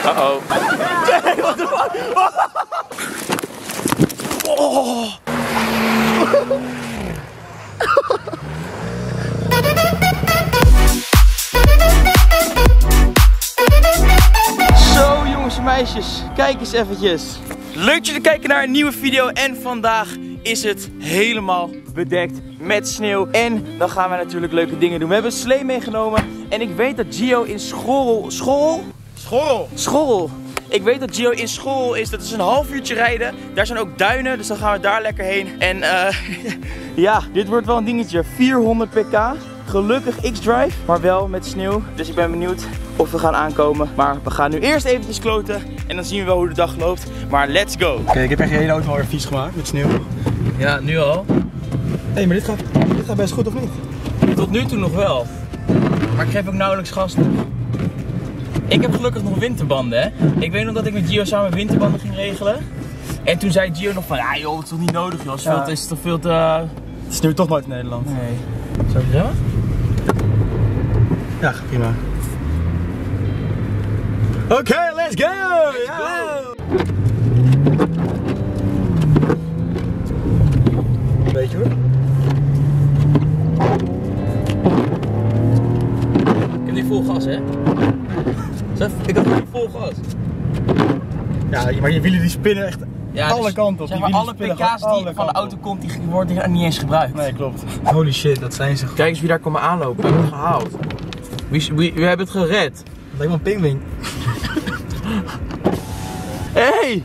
Uh-oh. Nee, wat de fuck? Oh. Zo jongens en meisjes, kijk eens eventjes. Leuk dat jullie kijken naar een nieuwe video en vandaag is het helemaal bedekt met sneeuw. En dan gaan we natuurlijk leuke dingen doen. We hebben een slee meegenomen en ik weet dat Gio in Schorrel. Ik weet dat Gio in Schorrel is, dat is een half uurtje rijden. Daar zijn ook duinen, dus dan gaan we daar lekker heen. En ja, dit wordt wel een dingetje. 400 pk. Gelukkig X-Drive, maar wel met sneeuw. Dus ik ben benieuwd of we gaan aankomen. Maar we gaan nu eerst eventjes kloten en dan zien we wel hoe de dag loopt. Maar let's go. Oké, ik heb echt je hele auto alweer vies gemaakt met sneeuw. Ja, nu al. Hé, maar dit gaat best goed of niet? Tot nu toe nog wel. Maar ik geef ook nauwelijks gas nog. Ik heb gelukkig nog winterbanden, hè. Ik weet nog dat ik met Gio samen winterbanden ging regelen. En toen zei Gio nog van, ja joh, het is toch niet nodig joh. Het is toch veel te... Het sneeuwt toch nooit in Nederland. Nee. Zou je zeggen? Ja, prima. Oké, let's go! Let's go! Beetje hoor. Ik heb nu vol gas, hè? Ik heb nu vol gas. Ja, maar je wielen die spinnen echt alle dus, kanten op. Zeg maar, alle pk's die van de auto komt, die worden niet eens gebruikt. Nee, klopt. Holy shit, dat zijn ze. Kijk eens wie daar komen aanlopen. We hebben het gehaald. We hebben het gered. Dat lijkt wel een pinguïn. Hey!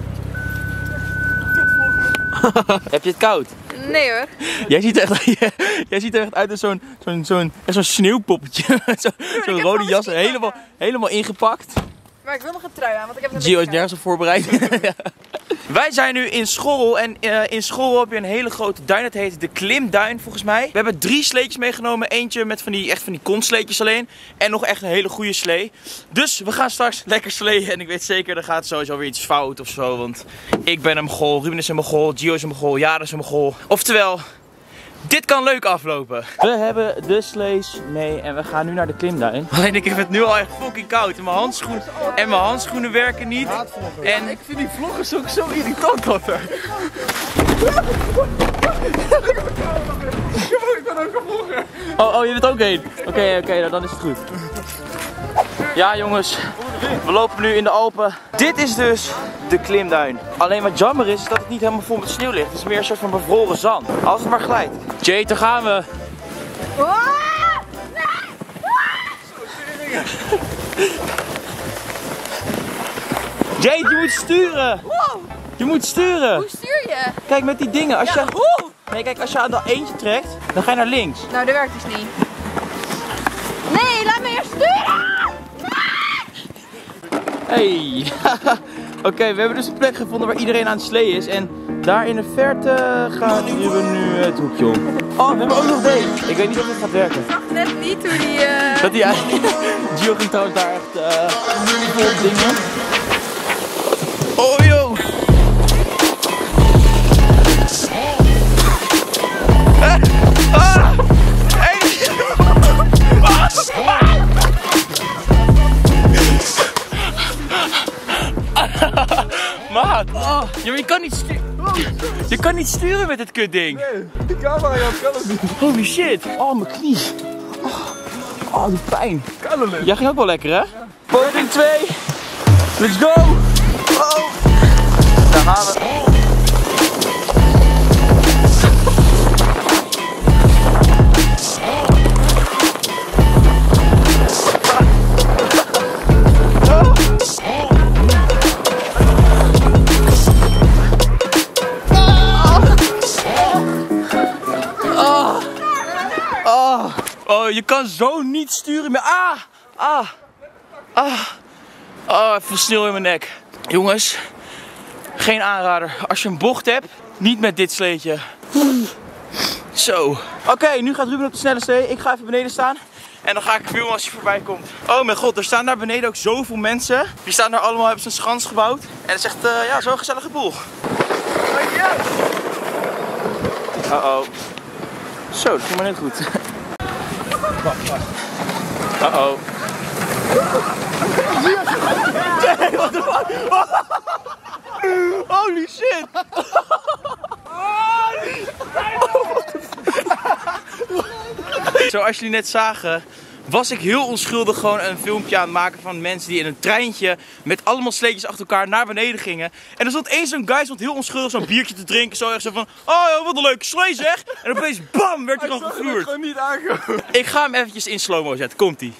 Heb je het koud? Nee hoor. Jij ziet er echt uit als zo'n sneeuwpoppetje. Zo'n rode jas, helemaal ingepakt. Maar ik wil nog een trui aan, want ik heb net Gio is nergens op voorbereid. Ja. Wij zijn nu in Schorrel en in Schorrel heb je een hele grote duin. Het heet de Klimduin volgens mij. We hebben 3 sleetjes meegenomen. Eentje met van die konsleetjes alleen. En nog echt een hele goede slee. Dus we gaan straks lekker sleeën. En ik weet zeker, er gaat sowieso weer iets fout of zo. Want ik ben een Mogol, Ruben is een Mogol, Gio is een Mogol, Jaren is een Mogol. Oftewel... dit kan leuk aflopen. We hebben de slees mee en we gaan nu naar de klimduin. Alleen ik heb het nu al echt fucking koud. En mijn handschoenen werken niet. En ik vind die vloggers ook zo irritant altijd. Ik ben ook een vlogger. Oh, je bent ook één. Oké, dan is het goed. Ja jongens, we lopen nu in de Alpen. Dit is dus de klimduin. Alleen wat jammer is dat het niet helemaal vol met sneeuw ligt. Het is meer een soort van bevroren zand. Als het maar glijdt. Jade, daar gaan we. Jade, je moet sturen. Je moet sturen. Hoe stuur je? Kijk met die dingen. Als je aan de eentje trekt, dan ga je naar links. Nou, dat werkt dus niet. Nee, laat me eerst sturen! Hey. Oké, we hebben dus een plek gevonden waar iedereen aan het sleeën is. En daar in de verte gaan we nu het hoekje om. Oh, we hebben ook nog deze. Ik weet niet of dit gaat werken. Ik zag net niet hoe die... Dat die Gio ging trouwens daar echt vol dingen. Oh joh. Maat, je kan niet sturen. Je kan niet sturen met dit kutding. Nee, die camera kan het niet. Holy shit. Oh, mijn knie. Oh, die pijn. Kan het niet. Jij ging ook wel lekker, hè? Poging 2. Let's go. Oh. Daar gaan we. Oh, je kan zo niet sturen meer. Even sneeuw in mijn nek. Jongens, geen aanrader. Als je een bocht hebt, niet met dit sleetje. Zo. Oké, nu gaat Ruben op de snelle slee. Ik ga even beneden staan. En dan ga ik filmen als hij voorbij komt. Oh mijn god, er staan daar beneden ook zoveel mensen. Die staan daar allemaal, hebben ze een schans gebouwd. En het is echt, ja, zo'n gezellige boel. Uh-oh. Zo, dat ging maar net goed. Uh-oh. Zoals jullie net zagen, was ik heel onschuldig gewoon een filmpje aan het maken van mensen die in een treintje met allemaal sleetjes achter elkaar naar beneden gingen. En er stond eens zo'n guy, stond heel onschuldig zo'n biertje te drinken, zo echt zo van, oh wat een leuke slee zeg. En opeens bam, werd hij gewoon gevloerd. Gewoon niet aankomen. Ik ga hem eventjes in slow-mo zetten, komt-ie.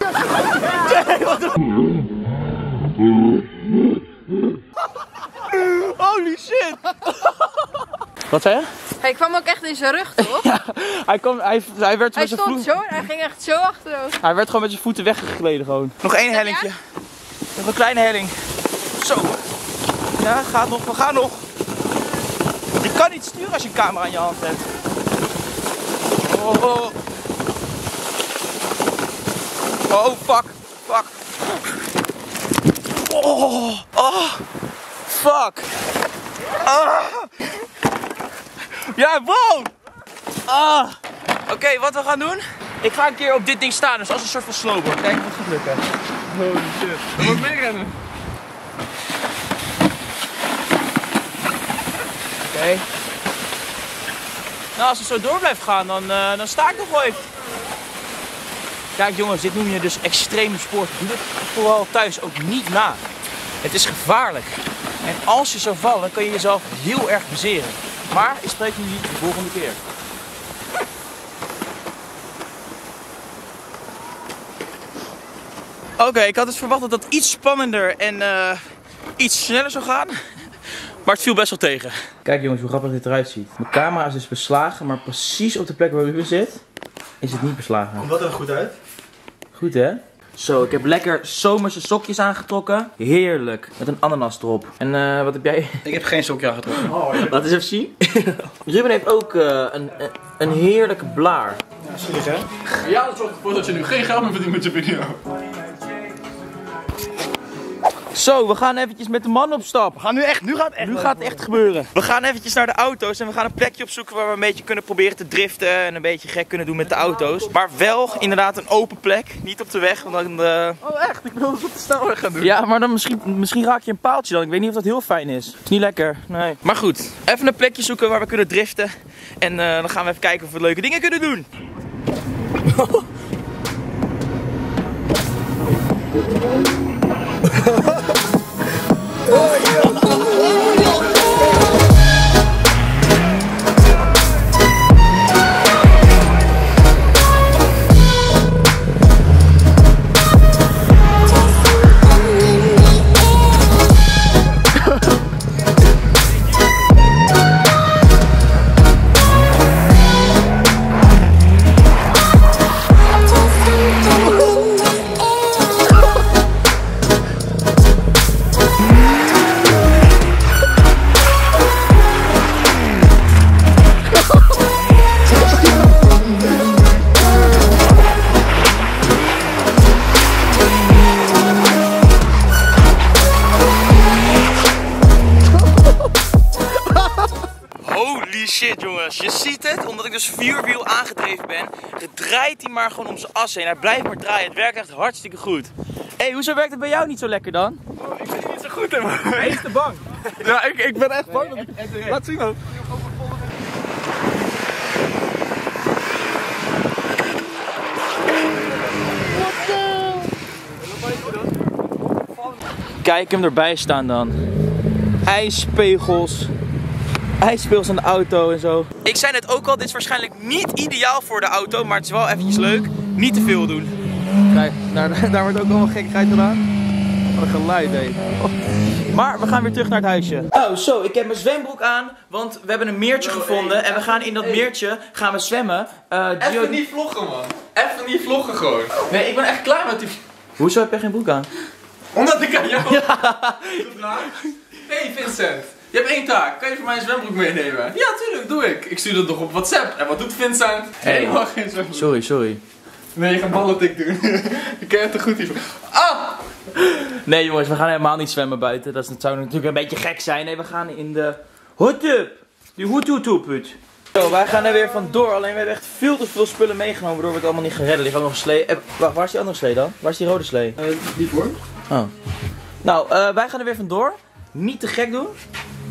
Holy shit! Wat zei je? Hij kwam ook echt in zijn rug, toch? Ja, hij werd Hij met zijn stond voeten. zo en hij ging echt zo achterover. Hij werd gewoon met zijn voeten weggegleden gewoon. Nog één hellingje. Nog een kleine helling. Zo. Ja, gaat nog. We gaan nog. Je kan niet sturen als je een camera in je hand hebt. Oh, oh. Oh, fuck. Fuck. Oh, oh. Fuck. Ah. Ja, wow. Ah. Oké, wat we gaan doen? Ik ga een keer op dit ding staan, dus als een soort van snowboard. Kijk of het gaat lukken. Holy shit. We moeten meer rennen. Oké. Nou, als het zo door blijft gaan, dan sta ik nog wel even. Kijk jongens, dit noem je dus extreme sport. Doe dit vooral thuis ook niet na. Het is gevaarlijk. En als je zou vallen, kan je jezelf heel erg bezeren. Maar ik spreek jullie de volgende keer. Oké, ik had dus verwacht dat het iets spannender en iets sneller zou gaan. Maar het viel best wel tegen. Kijk jongens, hoe grappig dit eruit ziet. Mijn camera is dus beslagen, maar precies op de plek waar Ruben zit, is het niet beslagen. Komt dat er goed uit? Goed hè? Zo, ik heb lekker zomerse sokjes aangetrokken. Heerlijk. Met een ananas erop. En wat heb jij? Ik heb geen sokje aangetrokken. Laat eens even zien. Ruben heeft ook een heerlijke blaar. Ja, zielig hè? Ja, dat zorgt ervoor dat je nu geen geld meer verdient met je video. Zo, we gaan eventjes met de man op stap. Nu gaat het echt Gebeuren. We gaan eventjes naar de auto's en we gaan een plekje opzoeken waar we een beetje kunnen proberen te driften en een beetje gek kunnen doen met de auto's. Maar wel inderdaad een open plek, niet op de weg. Want dan, Oh echt? Ik wilde het op de snelweg gaan doen. Ja, maar dan misschien raak je een paaltje dan. Ik weet niet of dat heel fijn is. Het is niet lekker, nee. Maar goed, even een plekje zoeken waar we kunnen driften. En dan gaan we even kijken of we leuke dingen kunnen doen. Holy shit jongens, je ziet het, omdat ik dus vierwiel aangedreven ben, draait hij maar gewoon om zijn as heen. Hij blijft maar draaien, het werkt echt hartstikke goed. Hé, hoezo werkt het bij jou niet zo lekker dan? Oh, ik ben niet zo goed in, man. Hij is te bang. Ja, ik ben echt bang. Laat zien dan. Kijk hem erbij staan dan. IJspegels. IJspegels aan de auto en zo. Ik zei net ook al, dit is waarschijnlijk niet ideaal voor de auto, maar het is wel eventjes leuk. Niet te veel doen. Kijk, daar wordt ook allemaal gekkigheid gedaan. Wat een geluid, hé. Maar we gaan weer terug naar het huisje. Oh, zo, ik heb mijn zwembroek aan, want we hebben een meertje gevonden. En we gaan in dat meertje gaan we zwemmen. Even niet vloggen, man. Even niet vloggen gewoon. Nee, ik ben echt klaar met die... Hoezo heb je geen broek aan? Omdat ik aan jou gevraagd. Hey Vincent, je hebt één taak. Kan je voor mij een zwembroek meenemen? Ja, tuurlijk, doe ik. Ik stuur dat nog op WhatsApp. En wat doet Vincent? Helemaal geen zwembroek. Sorry. Nee, je gaat ballentik doen. Ik ken het te goed hiervan. Ah! Nee jongens, we gaan helemaal niet zwemmen buiten. Dat zou natuurlijk een beetje gek zijn. Nee, we gaan in de hot-tub. Die hot-tub-hut. Zo, wij gaan er weer vandoor. Alleen we hebben echt veel te veel spullen meegenomen, waardoor we het allemaal niet gaan redden. Er ligt ook nog een slee. Wacht, waar is die andere slee dan? Waar is die rode slee? Die voor? Oh. Nou, wij gaan er weer vandoor. Niet te gek doen.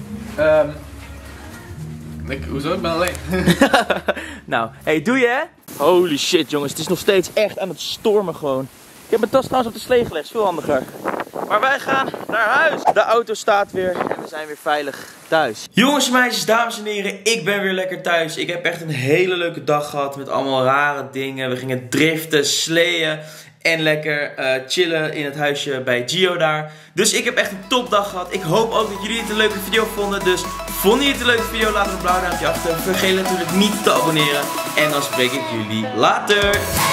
Hoezo? Ik ben alleen. Nou, hey, doe je hè? Holy shit jongens, het is nog steeds echt aan het stormen gewoon. Ik heb mijn tas trouwens op de slee gelegd, veel handiger. Maar wij gaan naar huis. De auto staat weer en we zijn weer veilig thuis. Jongens en meisjes, dames en heren, ik ben weer lekker thuis. Ik heb echt een hele leuke dag gehad met allemaal rare dingen. We gingen driften, sleeën en lekker chillen in het huisje bij Gio daar. Dus ik heb echt een topdag gehad. Ik hoop ook dat jullie het een leuke video vonden. Dus vonden jullie het een leuke video, laat een blauw duimpje achter. Vergeet natuurlijk niet te abonneren. En dan spreek ik jullie later.